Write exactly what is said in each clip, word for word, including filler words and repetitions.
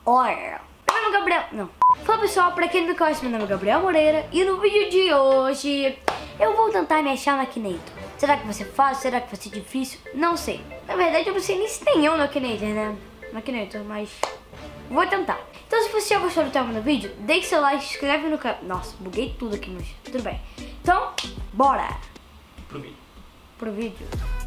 Olha, meu nome é Gabriel... Não. Fala pessoal, pra quem não me conhece, meu nome é Gabriel Moreira. E no vídeo de hoje eu vou tentar me achar no Akinator. Será que vai ser fácil? Será que vai ser difícil? Não sei. Na verdade eu não sei nem se tem eu no Akinator, né? No Akinator, mas vou tentar. Então se você já gostou do tema do vídeo, deixe seu like, se inscreve no canal. Nossa, buguei tudo aqui, mas tudo bem. Então, bora! Pro vídeo. Pro vídeo.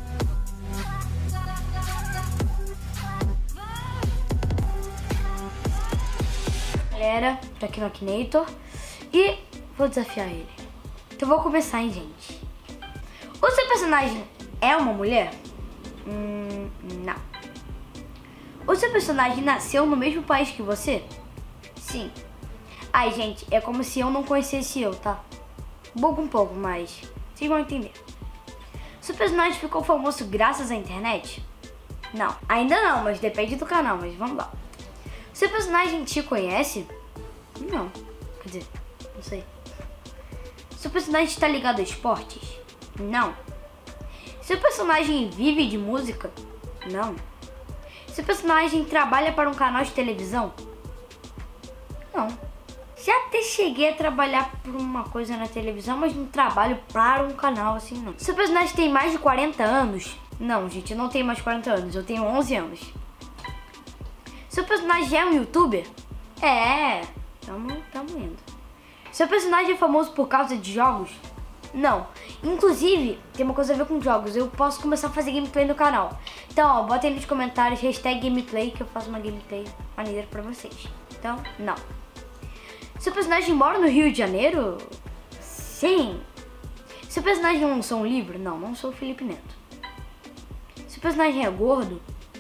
Galera, tô aqui no Akinator e vou desafiar ele. Então vou começar, hein, gente. O seu personagem é uma mulher? Hum, não. O seu personagem nasceu no mesmo país que você? Sim. Ai, gente, é como se eu não conhecesse eu, tá? Buga um pouco, mas vocês vão entender. O seu personagem ficou famoso graças à internet? Não. Ainda não, mas depende do canal, mas vamos lá. Seu personagem te conhece? Não. Quer dizer, não sei. Seu personagem está ligado a esportes? Não. Seu personagem vive de música? Não. Seu personagem trabalha para um canal de televisão? Não. Já até cheguei a trabalhar por uma coisa na televisão, mas não trabalho para um canal assim, não. Seu personagem tem mais de quarenta anos? Não, gente, eu não tenho mais de quarenta anos, eu tenho onze anos. Seu personagem é um youtuber? É, tamo, tamo indo. Seu personagem é famoso por causa de jogos? Não. Inclusive, tem uma coisa a ver com jogos. Eu posso começar a fazer gameplay no canal. Então, ó, bota aí nos comentários, hashtag gameplay, que eu faço uma gameplay maneira pra vocês. Então, não. Seu personagem mora no Rio de Janeiro? Sim. Seu personagem lançou um livro? Não, não sou o Felipe Neto. Seu personagem é gordo?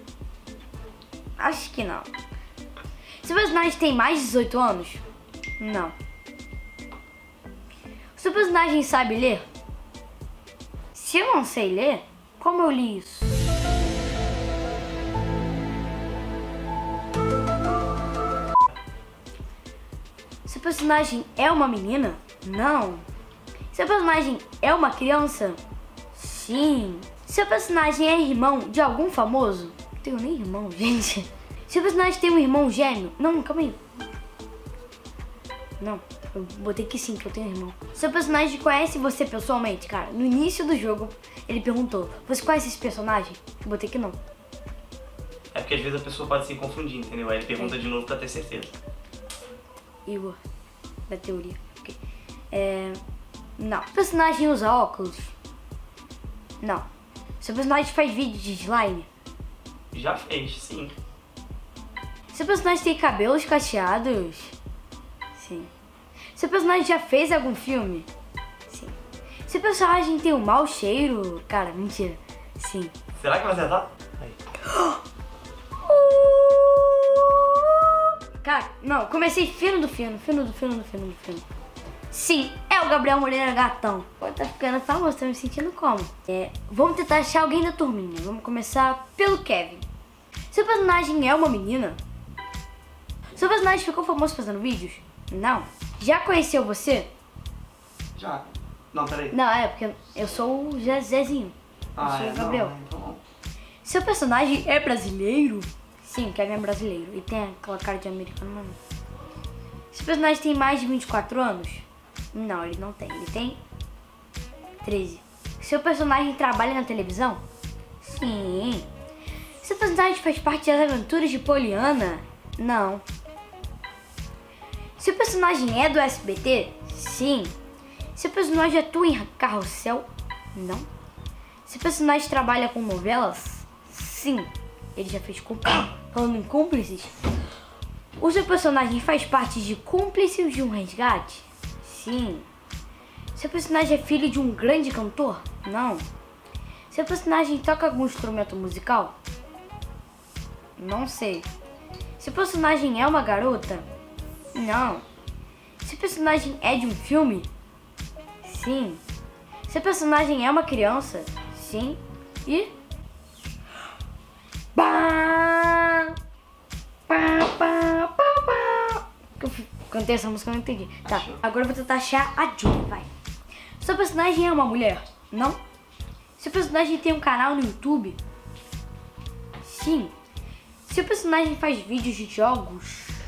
Acho que não. Seu personagem tem mais de dezoito anos? Não. Seu personagem sabe ler? Se eu não sei ler, como eu li isso? Seu personagem é uma menina? Não. Seu personagem é uma criança? Sim. Seu personagem é irmão de algum famoso? Não tenho nem irmão, gente. Seu personagem tem um irmão gêmeo? Não, calma aí. Não, eu botei que sim, que eu tenho irmão. Seu personagem conhece você pessoalmente? Cara, no início do jogo, ele perguntou, você conhece esse personagem? Eu botei que não. É porque às vezes a pessoa pode se confundir, entendeu? Aí ele pergunta é. de novo pra ter certeza. Igor, da teoria. Okay. É... Não. Seu personagem usa óculos? Não. Seu personagem faz vídeo de slime? Já fez, sim. Seu personagem tem cabelos cacheados? Sim. Seu personagem já fez algum filme? Sim. Seu personagem tem um mau cheiro? Cara, mentira. Sim. Será que vai acertar? Aí. Cara, não, comecei fino do fino, fino do fino do fino do fino. Sim, é o Gabriel Moreira Gatão. Pode tá ficando famoso, tá me sentindo como? É, vamos tentar achar alguém da turminha. Vamos começar pelo Kevin. Seu personagem é uma menina? Seu personagem ficou famoso fazendo vídeos? Não. Já conheceu você? Já. Não, peraí. Não, é porque eu sou o Zezinho. Eu Ah, sou é, o Gabriel. Não, então não. Seu personagem é brasileiro? Sim, o Kevin é brasileiro. E tem aquela cara de americano, mas não. Seu personagem tem mais de vinte e quatro anos? Não, ele não tem. Ele tem treze. Seu personagem trabalha na televisão? Sim. Seu personagem faz parte das aventuras de Poliana? Não. Seu personagem é do S B T? Sim. Seu personagem atua em Carrossel? Não. Seu personagem trabalha com novelas? Sim. Ele já fez cúmplices. Falando em cúmplices, o seu personagem faz parte de Cúmplices de um Resgate? Sim. Seu personagem é filho de um grande cantor? Não. Seu personagem toca algum instrumento musical? Não sei. Seu personagem é uma garota? Não. Seu personagem é de um filme? Sim. Seu personagem é uma criança? Sim. E... Pá! Pá, pá, pá, pá. Eu cantei essa música, eu não entendi. Tá, agora eu vou tentar achar a Julie, vai. Seu personagem é uma mulher? Não. Seu personagem tem um canal no YouTube? Sim. Seu personagem faz vídeos de jogos?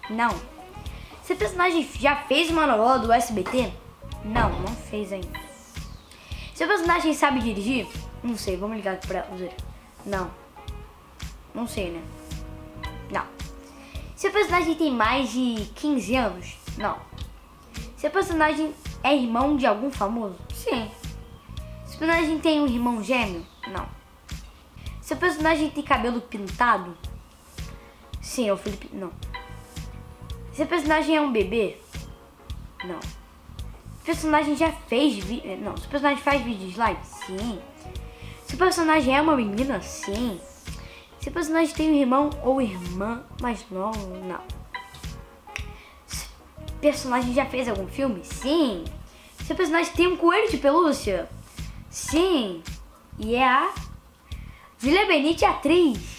Não. Seu personagem já fez uma novela do S B T? Não, não fez ainda. Seu personagem sabe dirigir? Não sei, vamos ligar pra você. Não. Não sei, né? Não. Seu personagem tem mais de quinze anos? Não. Seu personagem é irmão de algum famoso? Sim. Seu personagem tem um irmão gêmeo? Não. Seu personagem tem cabelo pintado? Sim, é o Felipe. Não. Seu personagem é um bebê? Não. Seu personagem já fez vídeo. Não. Seu personagem faz vídeo de live? Sim. Seu personagem é uma menina? Sim. Seu personagem tem um irmão ou irmã mais novo? Não. Seu personagem já fez algum filme? Sim. Seu personagem tem um coelho de pelúcia? Sim. E é a Julia Benite, atriz.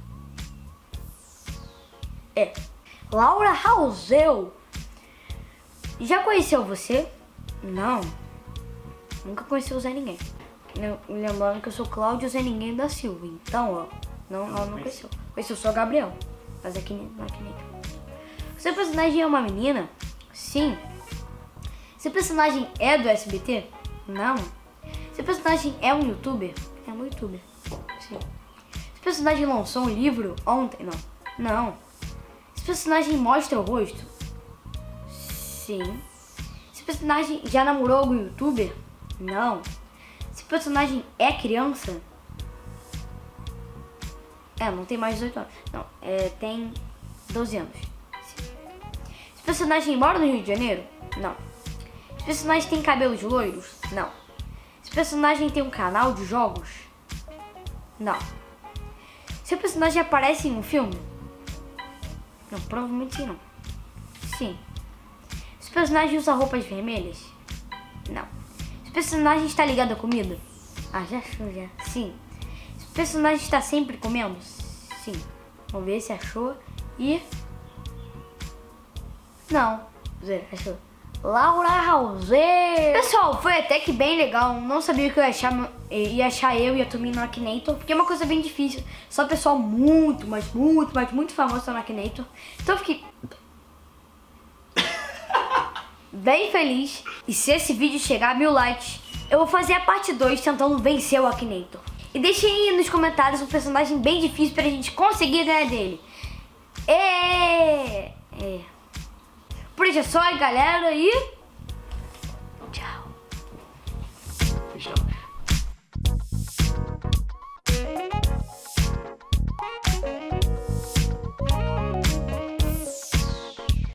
É. Laura Rausel. Já conheceu você? Não. Nunca conheci o Zé Ninguém. Lembrando que eu sou Cláudio Zé Ninguém da Silva. Então, ó. Não, não, não conheceu. Conheceu só o Gabriel. Mas aqui não aqui nem. Seu personagem é uma menina? Sim. Seu personagem é do S B T? Não. Seu personagem é um youtuber? É um youtuber. Sim. Seu personagem lançou um livro ontem? Não. Não. Seu personagem mostra o rosto? Sim. Seu personagem já namorou algum youtuber? Não. Seu personagem é criança? É, não tem mais de dezoito anos. Não, é, tem doze anos. Sim. Seu personagem mora no Rio de Janeiro? Não. Seu personagem tem cabelos loiros? Não. Seu personagem tem um canal de jogos? Não. Seu personagem aparece em um filme? Não, provavelmente sim, não. Sim. Seu personagem usa roupas vermelhas? Não. Seu personagem está ligado à comida? Ah, já achou, já. Sim. Seu personagem está sempre comendo? Sim. Vamos ver se achou. E... Não. Zero, achou. Laura Rausel. Pessoal, foi até que bem legal. Não sabia que eu ia achar, ia achar eu e a Tominho no Akinator, porque é uma coisa bem difícil. Só pessoal muito, mas muito, mas muito famoso no Akinator. Então eu fiquei bem feliz. E se esse vídeo chegar a mil likes, eu vou fazer a parte dois tentando vencer o Akinator. E deixem aí nos comentários um personagem bem difícil pra gente conseguir ganhar dele. É... É... Por isso é só, galera, e...